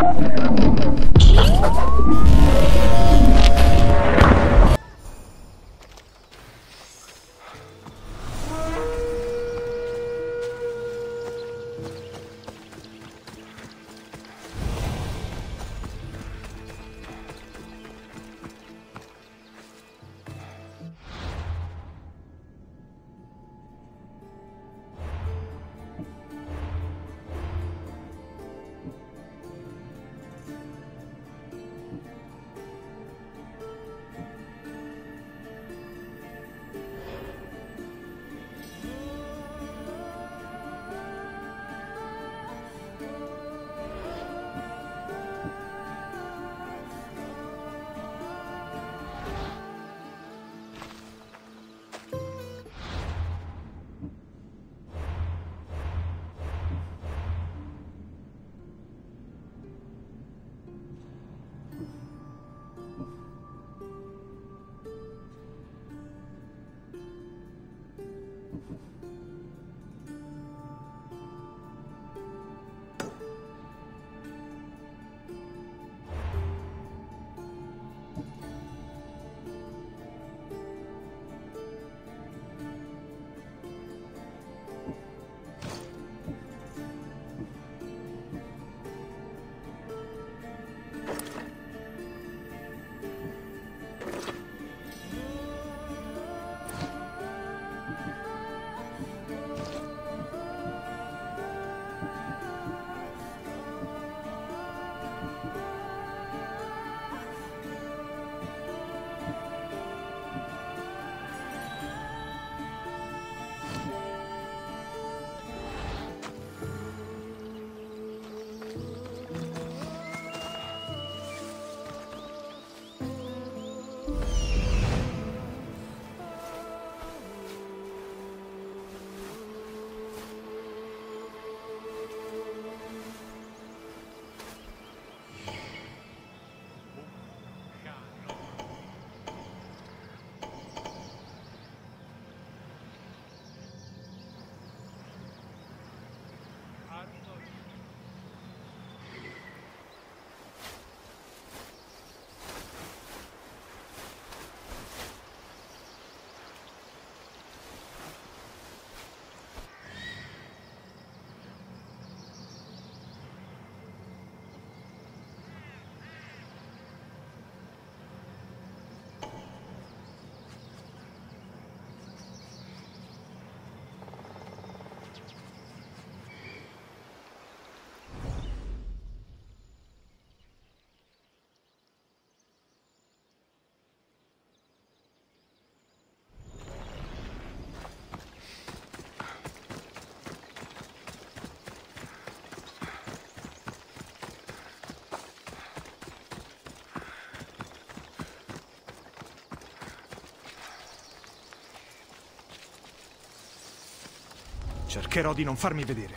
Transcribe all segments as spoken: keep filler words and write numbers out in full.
Cercherò di non farmi vedere.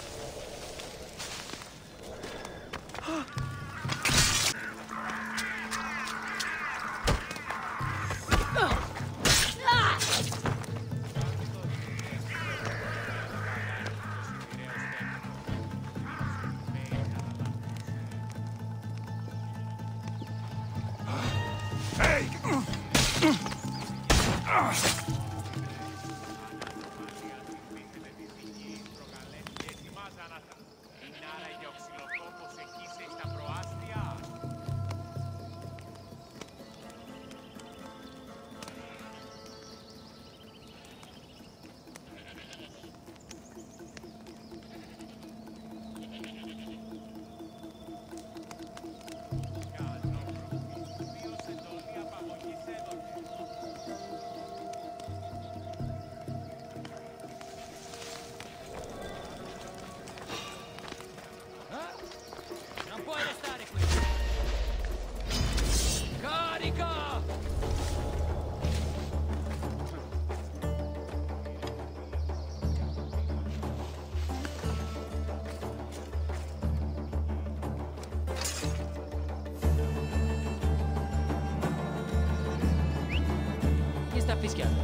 fischiando.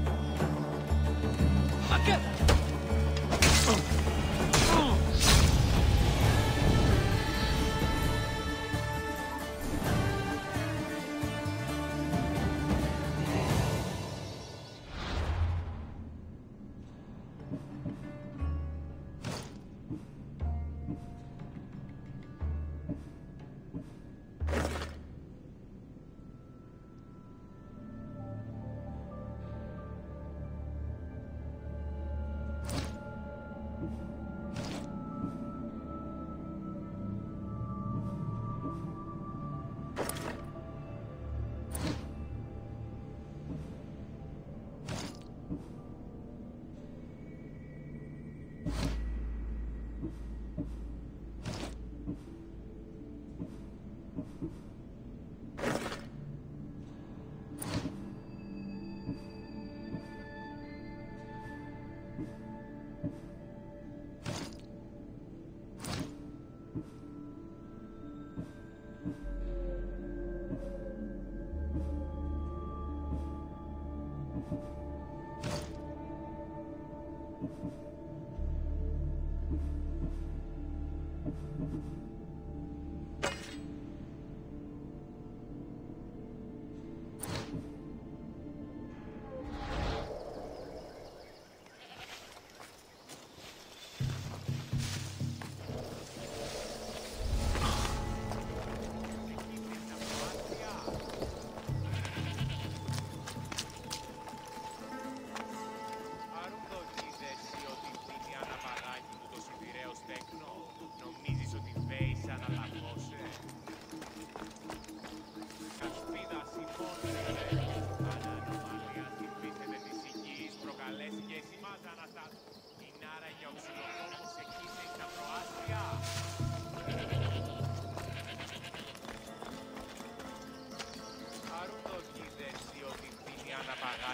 Ma che...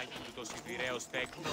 Aiutos Vireos Tecno.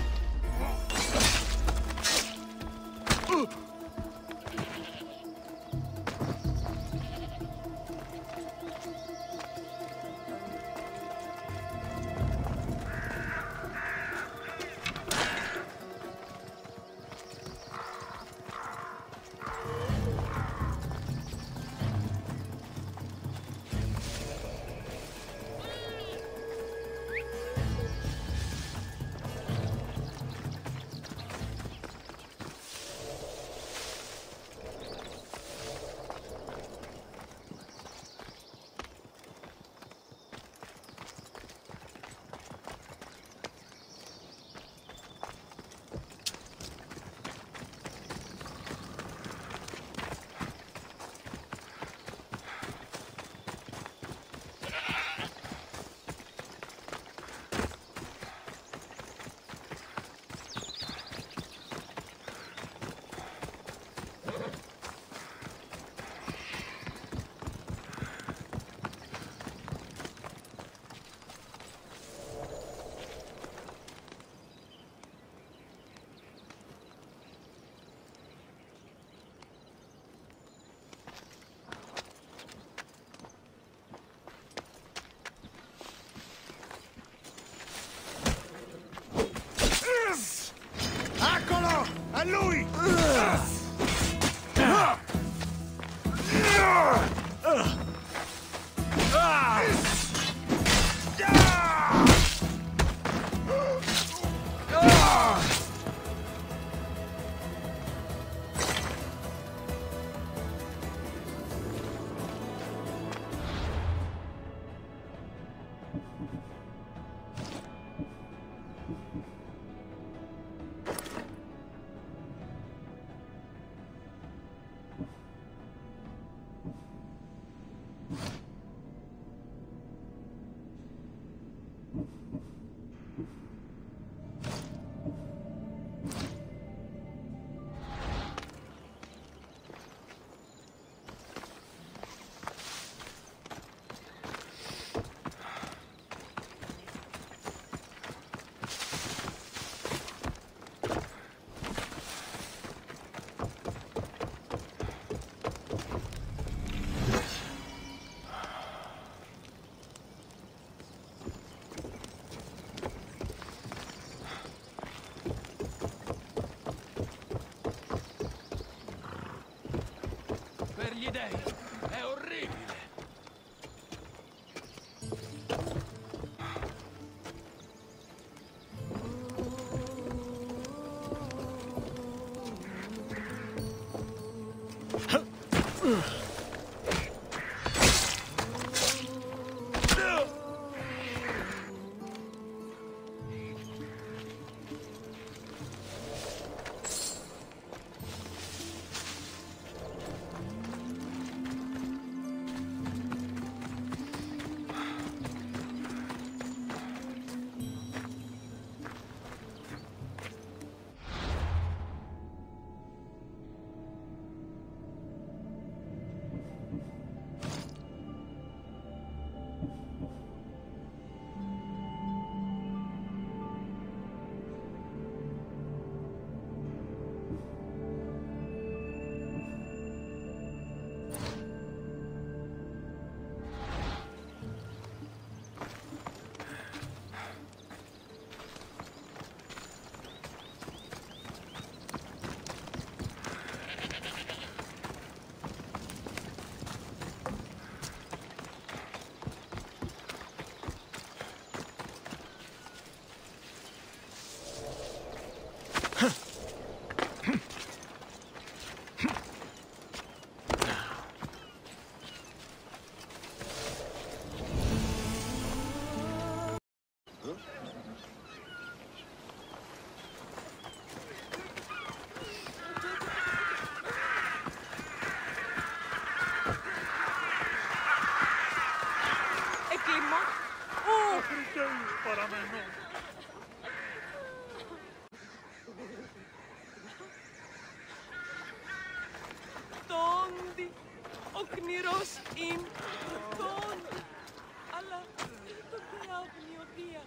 Eccolo! È lui! Gli dei, è orribile! Tondi, Okniros in Tondi. Allah. Help me, Ophia.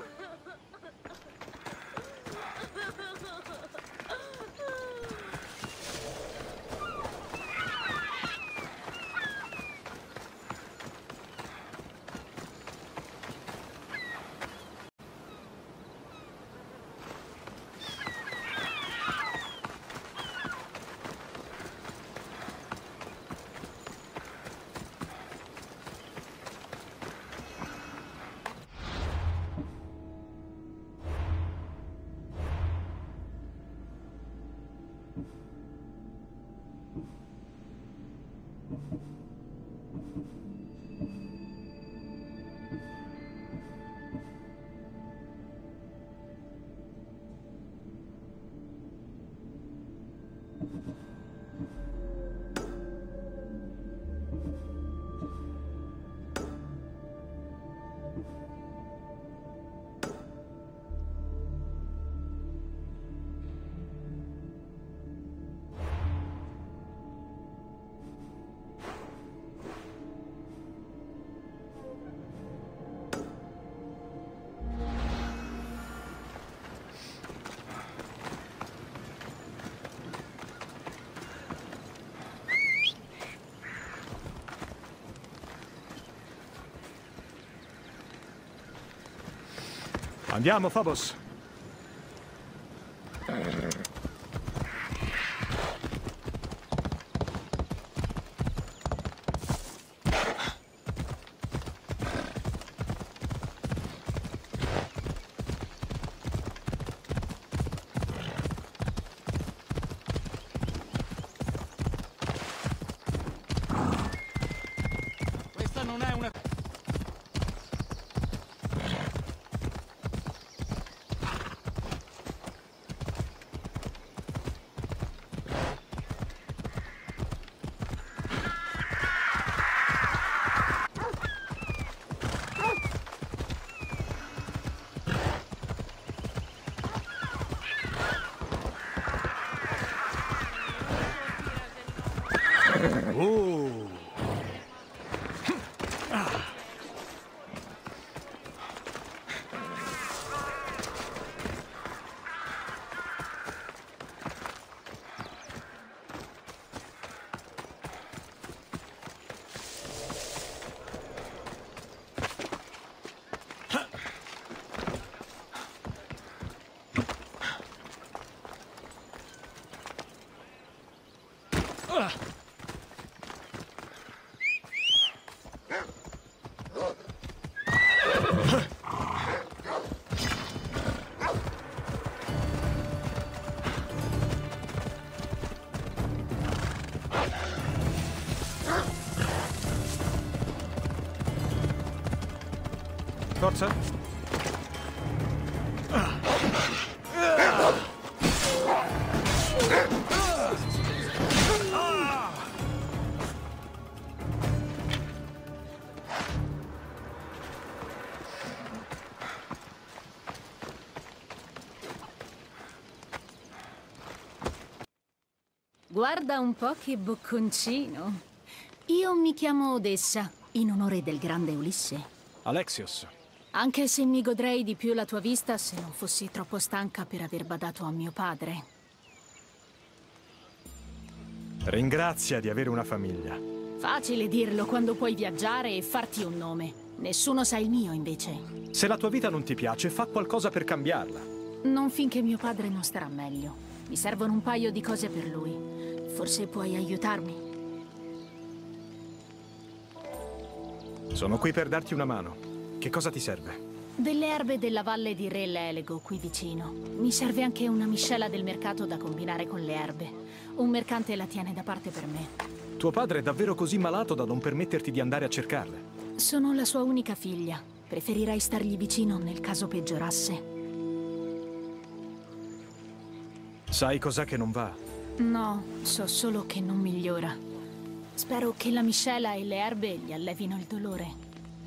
Andiamo, Phobos. Questa non è una... Uh. Forza. Guarda un po' che bocconcino. Io mi chiamo Odessa, in onore del grande Ulisse. Alexios. Anche se mi godrei di più la tua vista se non fossi troppo stanca per aver badato a mio padre. Ringrazia di avere una famiglia. Facile dirlo quando puoi viaggiare e farti un nome. Nessuno sa il mio, invece. Se la tua vita non ti piace, fa qualcosa per cambiarla. Non finché mio padre non starà meglio. Mi servono un paio di cose per lui. Forse puoi aiutarmi? Sono qui per darti una mano. Che cosa ti serve? Delle erbe della valle di Re Lelego, qui vicino. Mi serve anche una miscela del mercato da combinare con le erbe. Un mercante la tiene da parte per me. Tuo padre è davvero così malato da non permetterti di andare a cercarle? Sono la sua unica figlia. Preferirei stargli vicino nel caso peggiorasse. Sai cos'è che non va? No, so solo che non migliora. Spero che la miscela e le erbe gli allevino il dolore.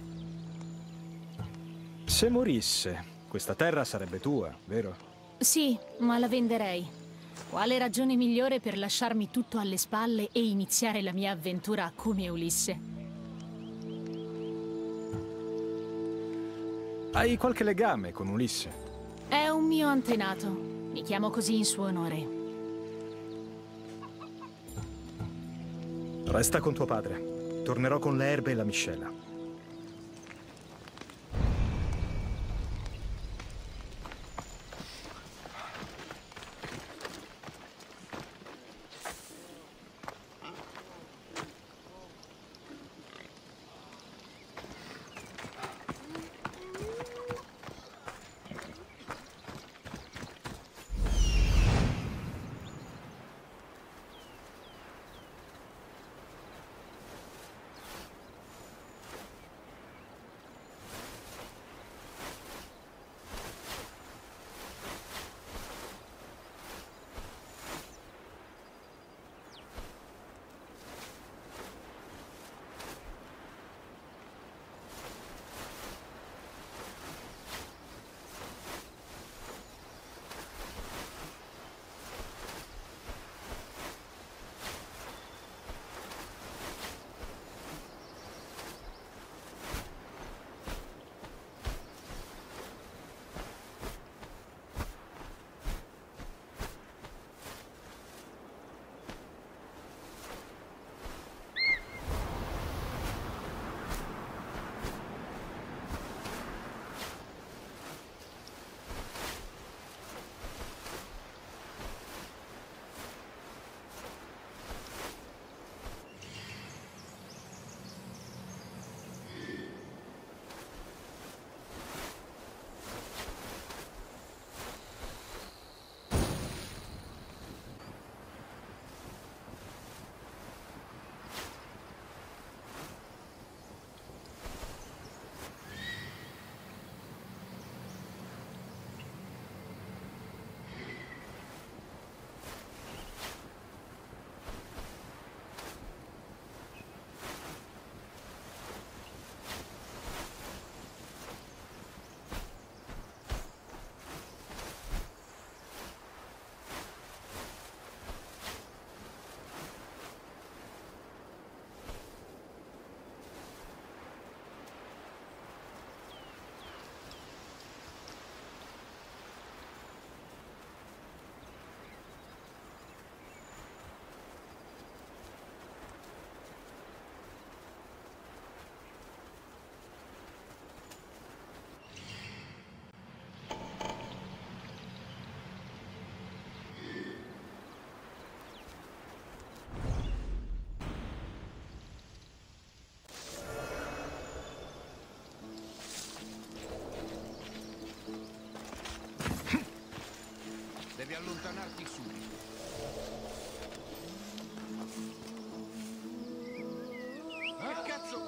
Se morisse, questa terra sarebbe tua, vero? Sì, ma la venderei. Quale ragione migliore per lasciarmi tutto alle spalle e iniziare la mia avventura come Ulisse? Hai qualche legame con Ulisse? È un mio antenato. Mi chiamo così in suo onore. Resta con tuo padre. Tornerò con le erbe e la miscela. Devi allontanarti subito. Ah, cazzo!